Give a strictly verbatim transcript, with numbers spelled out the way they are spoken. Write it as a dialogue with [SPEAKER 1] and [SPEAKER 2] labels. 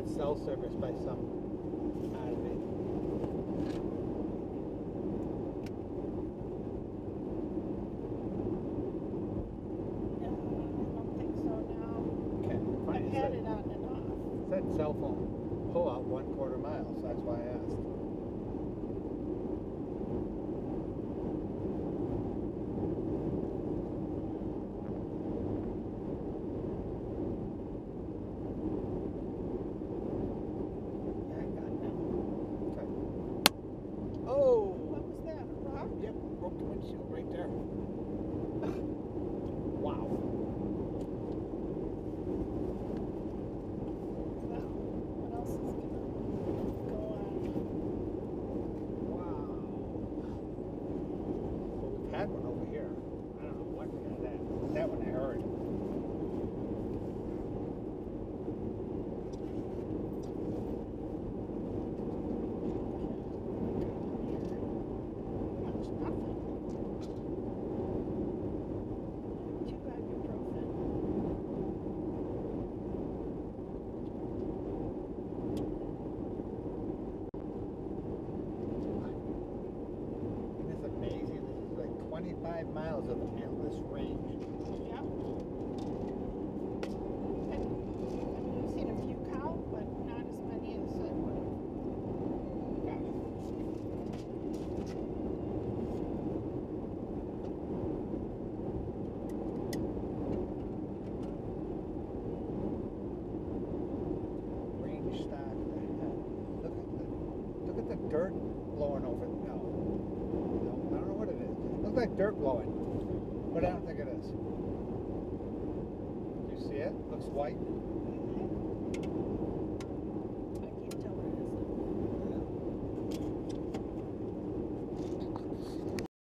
[SPEAKER 1] got cell service by some oddity.
[SPEAKER 2] No, I don't think so now.
[SPEAKER 1] Okay, funny.
[SPEAKER 2] I've had it on and off.
[SPEAKER 1] It said cell phone pull out one quarter mile, so that's why I asked. Oh!
[SPEAKER 2] What was that, a rock?
[SPEAKER 1] Yep, broke the windshield right there. Wow.
[SPEAKER 2] Wow. What else is going to go on?
[SPEAKER 1] Wow. Well, we've had one over here. I don't know what we got that. That one I heard.
[SPEAKER 2] Much nothing. Two ibuprofen.
[SPEAKER 1] It's amazing. This is like twenty-five miles of endless range.
[SPEAKER 2] Yep. And I'm losing a few cow, but not as many as I would have.
[SPEAKER 1] Range stock. Look at the look at the dirt blowing over. No, no, I don't know what it is. It looks like dirt blowing, but I don't think it is. Do you see it? Looks white.